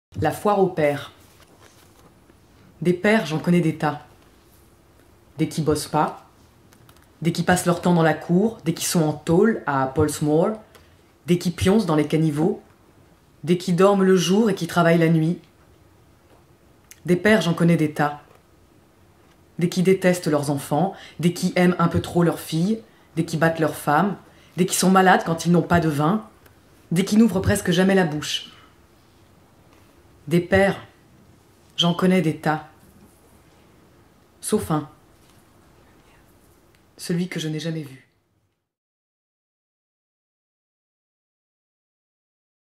La foire aux pères. Des pères, j'en connais des tas. Des qui bossent pas, des qui passent leur temps dans la cour, des qui sont en tôle à Portsmouth, des qui pioncent dans les caniveaux, des qui dorment le jour et qui travaillent la nuit. Des pères, j'en connais des tas. Des qui détestent leurs enfants, des qui aiment un peu trop leurs filles, des qui battent leurs femmes, des qui sont malades quand ils n'ont pas de vin, des qui n'ouvrent presque jamais la bouche. Des pères, j'en connais des tas. Sauf un, celui que je n'ai jamais vu.